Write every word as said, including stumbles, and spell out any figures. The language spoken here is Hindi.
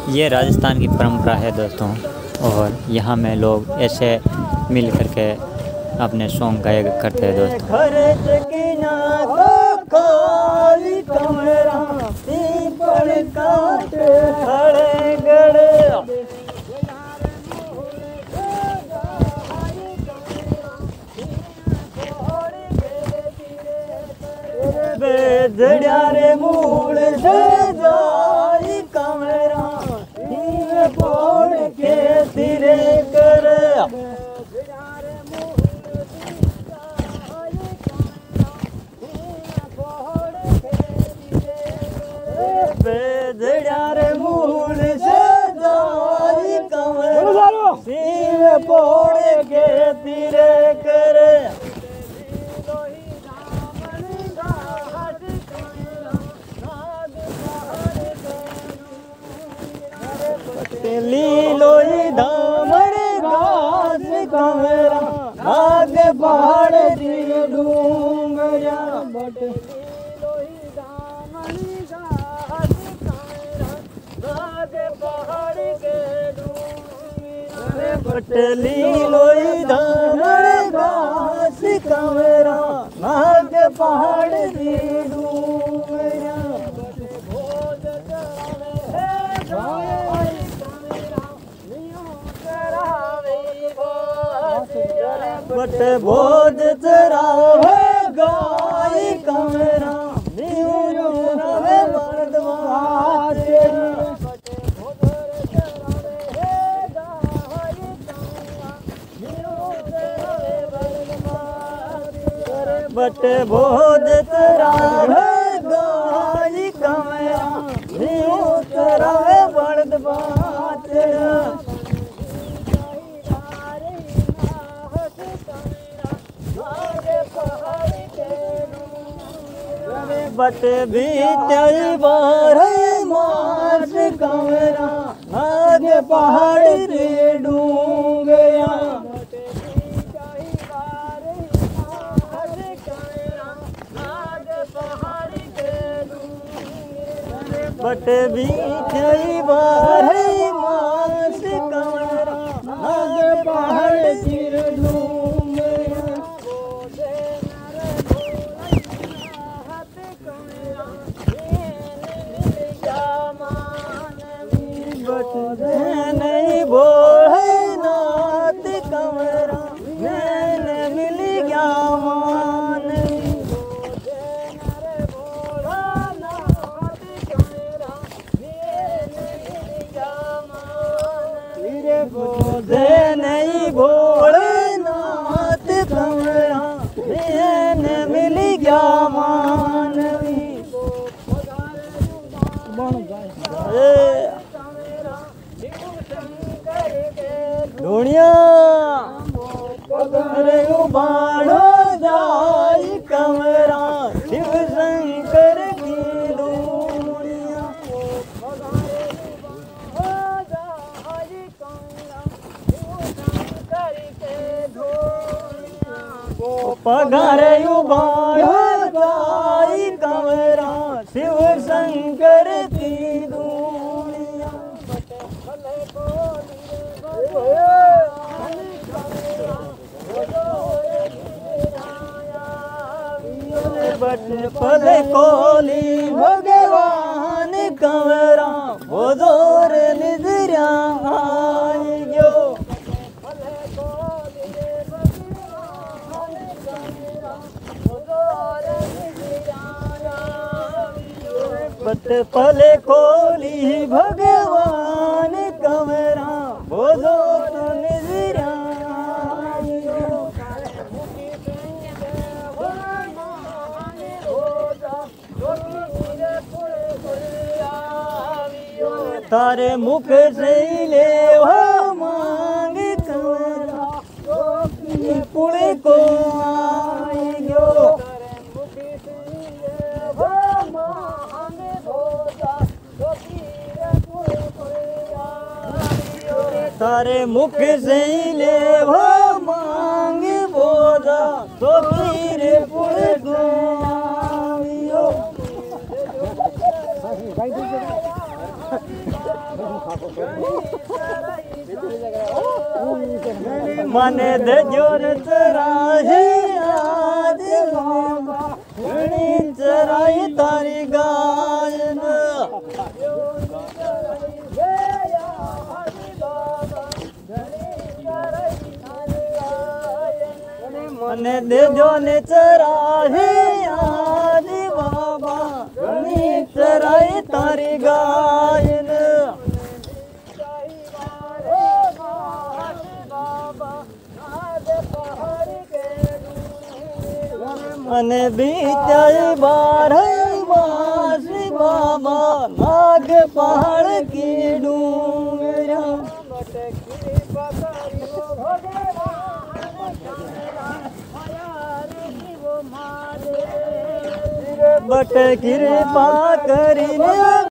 ये राजस्थान की परंपरा है दोस्तों, और यहाँ में लोग ऐसे मिल करके अपने सॉन्ग गाया करते हैं दोस्तों। रे मूल से जाई कमरा फोड़ के सिरे कर रे मूल से जाई कमरा सिर फोड़ के सिरे कर लीलोई दामर घास कमरा नाग पहाड़ दिल डूंगरा बट लीलोई दामर घास कमरा नाग पहाड़ के डूंगरा बट लीलोई दामर घास कमरा नाग पहाड़ दिल डूंगरा बट बोध चरावे गाय कमरा नीवे मर्दवाज बट बोध चरावे गाय कमरा नीव चरावे मर्दवाज बट बीते बार मास कमरा नाग पहाड़ रे डूंगया बट बीते बार मास कमरा नाग पहाड़ सिर डूंगया नहीं बोल नाथ कमरा मैंने मिल गया मान बोधे नहीं बोल नाथ कमरा मैंने मिल गया मानवी दुनिया अरे बाणो जाई कमरा शिव शंकर की दुनिया पगारे बाणो जाई कमरा शिव शंकर की दुनिया बट पल कोली भगवान कमरा वो जोर निजरा आयो बट पल कोली भगवान कमरा वो जोर निजरा तारे मुख से ले वो मांग कमरा पुणे को आयो तारे मुख से ले वो मांग बोधा तो फिर पुणे को आयो मन दे जोर चराहे आज बाबा घणी चराई तारी गायन मन दे जोर चराहे आज बाबा घणी चराई तारी गायन मन बीताई बार मास बाबा नाग पहाड़ की डूंगरा बट कृपा करीने